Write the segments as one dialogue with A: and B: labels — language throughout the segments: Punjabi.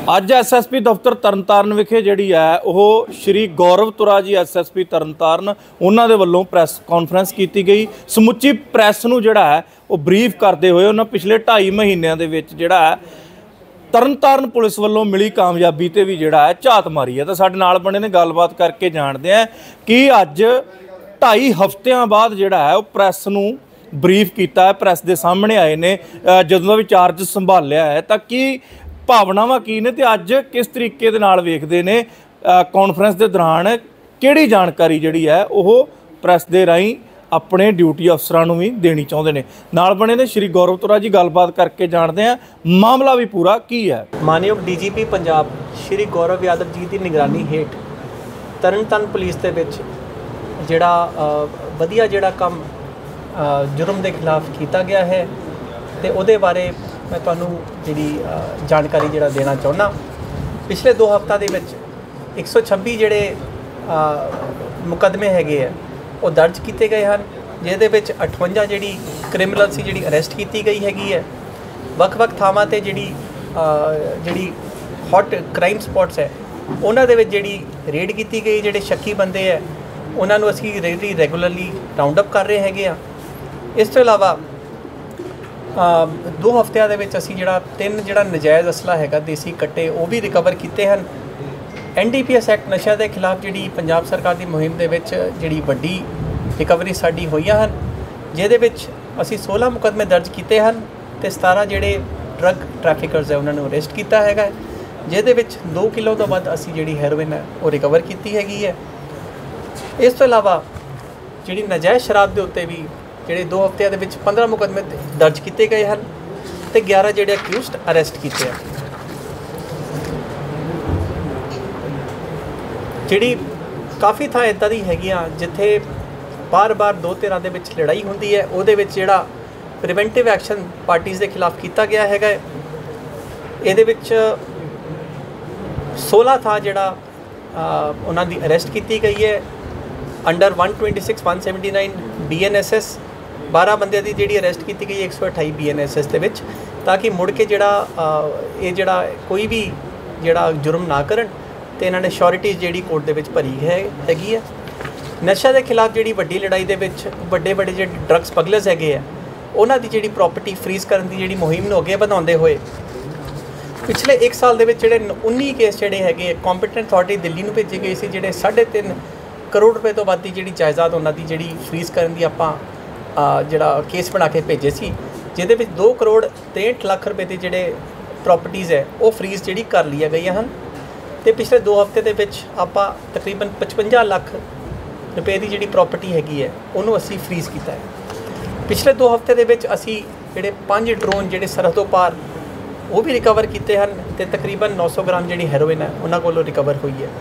A: ਅੱਜ ਐਸਐਸਪੀ ਦਫ਼ਤਰ ਤਰਨਤਾਰਨ ਵਿਖੇ ਜਿਹੜੀ ਹੈ ਉਹ ਸ਼੍ਰੀ ਗੌਰਵ ਤੁਰਾ ਜੀ ਐਸਐਸਪੀ ਤਰਨਤਾਰਨ ਉਹਨਾਂ ਦੇ ਵੱਲੋਂ ਪ੍ਰੈਸ ਕਾਨਫਰੰਸ ਕੀਤੀ ਗਈ। ਸਮੁੱਚੀ ਪ੍ਰੈਸ ਨੂੰ ਜਿਹੜਾ ਹੈ ਉਹ ਬਰੀਫ ਕਰਦੇ ਹੋਏ ਉਹਨਾਂ ਪਿਛਲੇ 2.5 ਮਹੀਨਿਆਂ ਦੇ ਵਿੱਚ ਜਿਹੜਾ ਹੈ ਤਰਨਤਾਰਨ ਪੁਲਿਸ ਵੱਲੋਂ ਮਿਲੀ ਕਾਮਯਾਬੀ ਤੇ ਵੀ ਜਿਹੜਾ ਹੈ ਝਾਤ ਮਾਰੀ ਹੈ। ਤਾਂ ਸਾਡੇ ਨਾਲ ਬਣੇ ਨੇ ਗੱਲਬਾਤ ਕਰਕੇ ਜਾਣਦੇ ਆ ਕਿ ਅੱਜ 2.5 ਹਫ਼ਤਿਆਂ ਬਾਅਦ ਜਿਹੜਾ ਹੈ ਉਹ ਪ੍ਰੈਸ ਨੂੰ ਬਰੀਫ ਕੀਤਾ ਹੈ, ਪ੍ਰੈਸ ਦੇ ਸਾਹਮਣੇ ਆਏ ਨੇ ਜਦੋਂ ਦਾ ਵੀ ਚਾਰਜ ਸੰਭਾਲਿਆ ਹੈ। ਤਾਂ ਕੀ ਭਾਵਨਾਵਾਂ ਕੀ ਨੇ ਤੇ ਅੱਜ ਕਿਸ ਤਰੀਕੇ ਦੇ ਨਾਲ ਵੇਖਦੇ ਨੇ ਕਾਨਫਰੰਸ ਦੇ ਦੌਰਾਨ ਕਿਹੜੀ ਜਾਣਕਾਰੀ ਜਿਹੜੀ ਹੈ ਉਹ ਪ੍ਰੈਸ ਦੇ ਰਾਹੀਂ ਆਪਣੇ ਡਿਊਟੀ ਅਫਸਰਾਂ ਨੂੰ ਵੀ ਦੇਣੀ ਚਾਹੁੰਦੇ ਨੇ। ਨਾਲ ਬਣੇ ਨੇ ਸ਼੍ਰੀ ਗੌਰਵ ਤੁਰਾ ਜੀ, ਗੱਲਬਾਤ ਕਰਕੇ ਜਾਣਦੇ ਆ ਮਾਮਲਾ ਵੀ ਪੂਰਾ ਕੀ ਹੈ।
B: ਮਾਨਯੋਗ ਡੀਜੀਪੀ ਪੰਜਾਬ ਸ਼੍ਰੀ ਗੌਰਵ ਯਾਦਵ ਜੀ ਦੀ ਨਿਗਰਾਨੀ ਹੇਠ ਤਰਨਤਾਰਨ ਪੁਲਿਸ ਦੇ ਵਿੱਚ ਜਿਹੜਾ ਵਧੀਆ ਜਿਹੜਾ ਕੰਮ ਜੁਰਮ ਦੇ ਖਿਲਾਫ ਕੀਤਾ ਗਿਆ ਹੈ ਤੇ ਉਹਦੇ ਬਾਰੇ ਮੈਂ ਤੁਹਾਨੂੰ ਜਿਹੜੀ ਜਾਣਕਾਰੀ ਜਿਹੜਾ ਦੇਣਾ ਚਾਹੁੰਦਾ। ਪਿਛਲੇ 2 ਹਫ਼ਤਾ ਦੇ ਵਿੱਚ 126 ਜਿਹੜੇ ਮੁਕੱਦਮੇ ਹੈਗੇ ਆ ਉਹ ਦਰਜ ਕੀਤੇ ਗਏ ਹਨ, ਜਿਹਦੇ ਵਿੱਚ 58 ਜਿਹੜੀ ਕ੍ਰਿਮੀਨਲ ਸੀ ਜਿਹੜੀ ਅਰੈਸਟ ਕੀਤੀ ਗਈ ਹੈਗੀ ਹੈ। ਵੱਖ-ਵੱਖ ਥਾਵਾਂ ਤੇ ਜਿਹੜੀ ਹੌਟ ਕ੍ਰਾਈਮ ਸਪੌਟਸ ਹੈ ਉਹਨਾਂ ਦੇ ਵਿੱਚ ਜਿਹੜੀ ਰੇਡ ਕੀਤੀ ਗਈ, ਜਿਹੜੇ ਸ਼ੱਕੀ ਬੰਦੇ ਹੈ ਉਹਨਾਂ ਨੂੰ ਅਸੀਂ ਰੈਗੂਲਰਲੀ ਰਾਉਂਡ ਅਪ ਕਰ ਰਹੇ ਹੈਗੇ ਆ। ਇਸ ਤੋਂ ਇਲਾਵਾ 2 ਹਫ਼ਤਿਆਂ ਦੇ ਵਿੱਚ ਅਸੀਂ ਜਿਹੜਾ 3 ਨਜਾਇਜ਼ ਅਸਲਾ ਹੈਗਾ ਦੇਸੀ ਕੱਟੇ ਉਹ ਵੀ ਰਿਕਵਰ ਕੀਤੇ ਹਨ। NDPS ਐਕਟ ਨਸ਼ਿਆਂ ਦੇ ਖਿਲਾਫ ਜਿਹੜੀ ਪੰਜਾਬ ਸਰਕਾਰ ਦੀ ਮੁਹਿੰਮ ਦੇ ਵਿੱਚ ਜਿਹੜੀ ਵੱਡੀ ਰਿਕਵਰੀ ਸਾਡੀ ਹੋਈਆਂ ਹਨ, ਜਿਹਦੇ ਵਿੱਚ ਅਸੀਂ 16 ਮੁਕੱਦਮੇ ਦਰਜ ਕੀਤੇ ਹਨ ਤੇ 17 ਜਿਹੜੇ ਡਰੱਗ ਟ੍ਰੈਫਿਕਰਸ ਹੈ ਉਹਨਾਂ ਨੂੰ ਅਰੈਸਟ ਕੀਤਾ ਹੈਗਾ, ਜਿਹਦੇ ਵਿੱਚ 2 ਕਿਲੋ ਤੋਂ ਵੱਧ ਅਸੀਂ ਜਿਹੜੀ ਹੈਰੋਇਨ ਹੈ ਉਹ ਰਿਕਵਰ ਕੀਤੀ ਹੈਗੀ ਹੈ। ਇਸ ਤੋਂ ਇਲਾਵਾ ਜਿਹੜੀ ਨਜਾਇਜ਼ ਸ਼ਰਾਬ ਦੇ ਉੱਤੇ ਵੀ ਜਿਹੜੇ 2 ਹਫ਼ਤਿਆਂ ਦੇ ਵਿੱਚ 15 ਮੁਕੱਦਮੇ ਦਰਜ ਕੀਤੇ ਗਏ ਹਨ ਤੇ 11 ਜਿਹੜੇ ਅਕਿਊਜ਼ਡ ਅਰੈਸਟ ਕੀਤੇ ਹਨ। ਜਿਹੜੀ ਕਾਫੀ ਥਾਂ ਇੱਦਾਂ ਦੀ ਹੈਗੀਆਂ ਜਿੱਥੇ ਬਾਰ-ਬਾਰ 2 ਧਿਰਾਂ ਦੇ ਵਿੱਚ ਲੜਾਈ ਹੁੰਦੀ ਹੈ, ਉਹਦੇ ਵਿੱਚ ਜਿਹੜਾ ਪ੍ਰੀਵੈਂਟਿਵ ਐਕਸ਼ਨ ਪਾਰਟੀਆਂ ਦੇ ਖਿਲਾਫ ਕੀਤਾ ਗਿਆ ਹੈਗਾ। ਇਹਦੇ ਵਿੱਚ 16 ਥਾਂ ਜਿਹੜਾ ਉਹਨਾਂ ਦੀ ਅਰੈਸਟ ਕੀਤੀ ਗਈ ਹੈ ਅੰਡਰ 126 179 BNSS। 12 ਬੰਦਿਆਂ ਦੀ ਜਿਹੜੀ ਅਰੈਸਟ ਕੀਤੀ ਗਈ 128 BNSS ਦੇ ਵਿੱਚ, ਤਾਂ ਕਿ ਮੁੜ ਕੇ ਜਿਹੜਾ ਕੋਈ ਵੀ ਜਿਹੜਾ ਜੁਰਮ ਨਾ ਕਰਨ ਤੇ ਇਹਨਾਂ ਨੇ ਸ਼ੋਰਿਟੀ ਜਿਹੜੀ ਕੋਰਟ ਦੇ ਵਿੱਚ ਭਰੀ ਹੈਗੀ ਹੈ। ਨਸ਼ਾ ਦੇ ਖਿਲਾਫ ਜਿਹੜੀ ਵੱਡੀ ਲੜਾਈ ਦੇ ਵਿੱਚ ਵੱਡੇ ਜਿਹੜੇ ਡਰੱਗ ਸਮਗਲਰਸ ਹੈਗੇ ਆ ਉਹਨਾਂ ਦੀ ਜਿਹੜੀ ਪ੍ਰਾਪਰਟੀ ਫਰੀਜ਼ ਕਰਨ ਦੀ ਜਿਹੜੀ ਮੁਹਿੰਮ ਨੂੰ ਅੱਗੇ ਵਧਾਉਂਦੇ ਹੋਏ ਪਿਛਲੇ 1 ਸਾਲ ਦੇ ਵਿੱਚ ਜਿਹੜੇ 19 ਕੇਸ ਜਿਹੜੇ ਹੈਗੇ ਕੰਪੀਟੈਂਟ ਅਥਾਰਟੀ ਦਿੱਲੀ ਨੂੰ ਭੇਜੇ ਗਏ ਸੀ, ਜਿਹੜੇ 3.5 ਕਰੋੜ ਰੁਪਏ ਤੋਂ ਵੱਧ ਦੀ ਜਿਹੜੀ ਜਾਇਦਾਦ ਉਹਨਾਂ ਦੀ ਜਿਹੜੀ ਫਰੀਜ਼ ਕਰਨ ਦੀ ਆਪਾਂ ਜਿਹੜਾ ਕੇਸ ਬਣਾ ਕੇ ਭੇਜੇ ਸੀ, ਜਿਹਦੇ ਵਿੱਚ 2 ਕਰੋੜ 63 ਲੱਖ ਰੁਪਏ ਦੇ ਜਿਹੜੇ ਪ੍ਰਾਪਰਟੀਜ਼ ਹੈ ਉਹ ਫਰੀਜ਼ ਜਿਹੜੀ ਕਰ ਲਈਆਂ ਗਈਆਂ ਹਨ। ਤੇ ਪਿਛਲੇ 2 ਹਫ਼ਤੇ ਦੇ ਵਿੱਚ ਆਪਾਂ ਤਕਰੀਬਨ 55 ਲੱਖ ਰੁਪਏ ਦੀ ਜਿਹੜੀ ਪ੍ਰਾਪਰਟੀ ਹੈਗੀ ਹੈ ਉਹਨੂੰ ਅਸੀਂ ਫਰੀਜ਼ ਕੀਤਾ ਹੈ। ਪਿਛਲੇ 2 ਹਫ਼ਤੇ ਦੇ ਵਿੱਚ ਅਸੀਂ ਜਿਹੜੇ 5 ਡਰੋਨ ਜਿਹੜੇ ਸਰਹੱਦ ਤੋਂ ਪਾਰ ਉਹ ਵੀ ਰਿਕਵਰ ਕੀਤੇ ਹਨ ਤੇ ਤਕਰੀਬਨ 900 ਗ੍ਰਾਮ ਜਿਹੜੀ ਹੈਰੋਇਨ ਹੈ ਉਹਨਾਂ ਕੋਲੋਂ ਰਿਕਵਰ ਹੋਈ ਹੈ।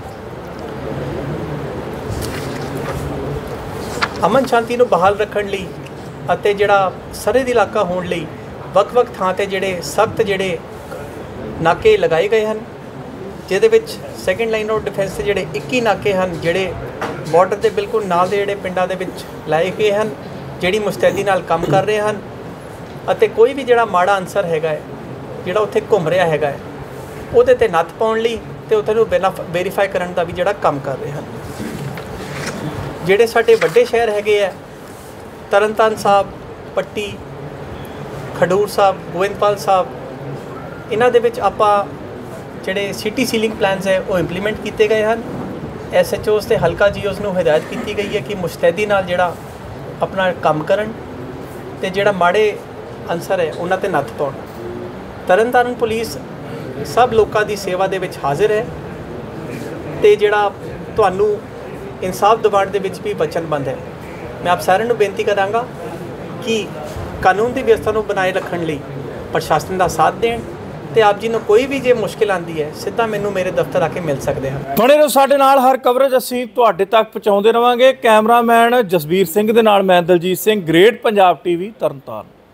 B: ਅਮਨ ਸ਼ਾਂਤੀ ਨੂੰ ਬਹਾਲ ਰੱਖਣ ਲਈ ਅਤੇ ਜਿਹੜਾ ਸਰਹੱਦੀ ਇਲਾਕਾ ਹੋਣ ਲਈ ਵੱਖ-ਵੱਖ ਥਾਂ ਤੇ ਜਿਹੜੇ ਸਖਤ ਜਿਹੜੇ ਨਾਕੇ ਲਗਾਏ ਗਏ ਹਨ, ਜਿਹਦੇ ਵਿੱਚ ਸੈਕੰਡ ਲਾਈਨ ਆਫ ਡਿਫੈਂਸ ਦੇ ਜਿਹੜੇ 21 ਨਾਕੇ ਹਨ ਜਿਹੜੇ ਬਾਰਡਰ ਦੇ ਬਿਲਕੁਲ ਨਾਲ ਦੇ ਜਿਹੜੇ ਪਿੰਡਾਂ ਦੇ ਵਿੱਚ ਲਾਏ ਗਏ ਹਨ, ਜਿਹੜੀ ਮੁਸਤੈਦੀ ਨਾਲ ਕੰਮ ਕਰ ਰਹੇ ਹਨ ਅਤੇ ਕੋਈ ਵੀ ਜਿਹੜਾ ਮਾੜਾ ਅਨਸਰ ਹੈਗਾ ਹੈ ਜਿਹੜਾ ਉੱਥੇ ਘੁੰਮ ਰਿਹਾ ਹੈਗਾ ਹੈ ਉਹਦੇ ਤੇ ਨੱਥ ਪਾਉਣ ਲਈ ਤੇ ਉੱਥੇ ਨੂੰ ਵੈਰੀਫਾਈ ਕਰਨ ਦਾ ਵੀ ਜਿਹੜਾ ਕੰਮ ਕਰ ਰਹੇ ਹਨ। ਜਿਹੜੇ ਸਾਡੇ ਵੱਡੇ ਸ਼ਹਿਰ ਹੈਗੇ ਆ ਤਰਨਤਾਰਨ ਸਾਹਿਬ, ਪੱਟੀ, ਖਡੂਰ ਸਾਹਿਬ, ਗੋਇੰਦਵਾਲ ਸਾਹਿਬ, ਇਹਨਾਂ ਦੇ ਵਿੱਚ ਆਪਾਂ ਜਿਹੜੇ ਸਿਟੀ ਸੀਲਿੰਗ ਪਲਾਨਸ ਹੈ ਉਹ ਇੰਪਲੀਮੈਂਟ ਕੀਤੇ ਗਏ ਹਨ। SHOs ਤੇ ਹਲਕਾ GOs ਨੂੰ ਹਦਾਇਤ ਕੀਤੀ ਗਈ ਹੈ ਕਿ ਮੁਸਤੈਦੀ ਨਾਲ ਜਿਹੜਾ ਆਪਣਾ ਕੰਮ ਕਰਨ ਤੇ ਜਿਹੜਾ ਮਾੜੇ ਅਨਸਰ ਹੈ ਉਹਨਾਂ ਤੇ ਨੱਥ ਪਾਉਣ। ਤਰਨਤਾਰਨ ਪੁਲਿਸ ਸਭ ਲੋਕਾਂ ਦੀ ਸੇਵਾ ਦੇ ਵਿੱਚ ਹਾਜ਼ਰ ਹੈ ਤੇ ਜਿਹੜਾ ਤੁਹਾਨੂੰ ਇਨਸਾਫ ਦਿਵਾਉਣ ਦੇ ਵਿੱਚ ਵੀ ਵਚਨਬੱਧ ਹੈ। ਮੈਂ ਆਪ ਸਾਰਿਆਂ ਨੂੰ ਬੇਨਤੀ ਕਰਾਂਗਾ ਕਿ ਕਾਨੂੰਨ ਦੀ ਵਿਵਸਥਾ ਨੂੰ ਬਣਾਏ ਰੱਖਣ ਲਈ ਪ੍ਰਸ਼ਾਸਨ ਦਾ ਸਾਥ ਦੇਣ ਤੇ ਆਪ ਜੀ ਨੂੰ ਕੋਈ ਵੀ ਜੇ ਮੁਸ਼ਕਿਲ ਆਉਂਦੀ ਹੈ ਸਿੱਧਾ ਮੈਨੂੰ ਮੇਰੇ ਦਫ਼ਤਰ ਆ ਕੇ ਮਿਲ ਸਕਦੇ ਹਨ।
A: ਬਣੇ ਰਹੋ ਸਾਡੇ ਨਾਲ, ਹਰ ਕਵਰੇਜ ਅਸੀਂ ਤੁਹਾਡੇ ਤੱਕ ਪਹੁੰਚਾਉਂਦੇ ਰਵਾਂਗੇ। ਕੈਮਰਾਮੈਨ ਜਸਬੀਰ ਸਿੰਘ ਦੇ ਨਾਲ ਮੈਂ ਦਲਜੀਤ ਸਿੰਘ, ਗ੍ਰੇਟ ਪੰਜਾਬ TV ਤਰਨਤਾਰਨ।